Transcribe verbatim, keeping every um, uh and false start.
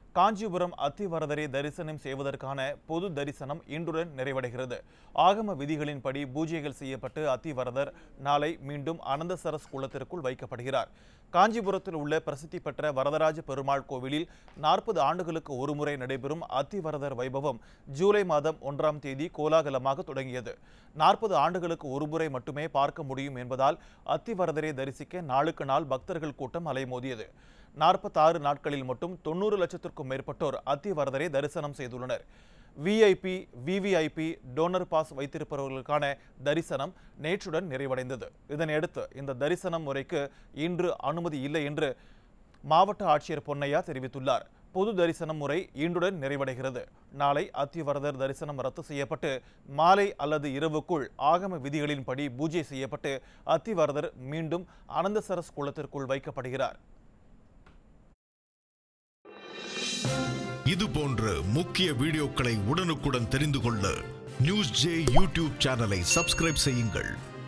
காஞ்சிபுரம் அத்திவரதரை தரிசனம் செய்வதற்கான பொது தரிசனம் இன்றுடன் நிறைவடைகிறது. ஆகம விதிகளின்படி பூஜைகள் செய்யப்பட்டு அத்திவரதர் நாளை மீண்டும் அனந்தசரஸ் குளத்திற்குள் வைக்கப்படுகிறார். காஞ்சிபுரத்தில் உள்ள பிரசித்தி பெற்ற வரதராஜ பெருமாள் கோவிலில் நாற்பது ஆண்டுகளுக்கு ஒருமுறை நடைபெறும் அத்திவரதர் வைபவம் ஜூலை மாதம் ஒன்றாம் தேதி கோலாகலமாக தொடங்கியது. நாற்பது ஆண்டுகளுக்கு ஒருமுறை மட்டுமே பார்க்க முடியும் என்பதால் அத்திவரதரை தரிசிக்க நாளுக்கு நாள் பக்தர்கள் கூட்டம் அலைமோதியது. நாற்பத்தாறு நாட்களில் மட்டும் தொண்ணூறு லட்சத்திற்கும் மேற்பட்டோர் அத்திவரதரை தரிசனம் செய்துள்ளனர். விஐபி, விவிஐபி, டோனர் பாஸ் வைத்திருப்பவர்களுக்கான தரிசனம் நேற்றுடன் நிறைவடைந்தது. இதனையடுத்து இந்த தரிசனம் முறைக்கு இன்று அனுமதி இல்லை என்று மாவட்ட ஆட்சியர் பொன்னையா தெரிவித்துள்ளார். பொது தரிசனம் முறை இன்றுடன் நிறைவடைகிறது. நாளை அத்திவரதர் தரிசனம் ரத்து செய்யப்பட்டு மாலை அல்லது இரவுக்குள் ஆகம விதிகளின்படி பூஜை செய்யப்பட்டு அத்திவரதர் மீண்டும் அனந்தசரஸ் குளத்திற்குள் வைக்கப்படுகிறார். இது போன்ற முக்கிய வீடியோக்களை உடனுக்குடன் தெரிந்து கொள்ள நியூஸ் ஜே யூடியூப் சேனலை சப்ஸ்கிரைப் செய்யுங்கள்.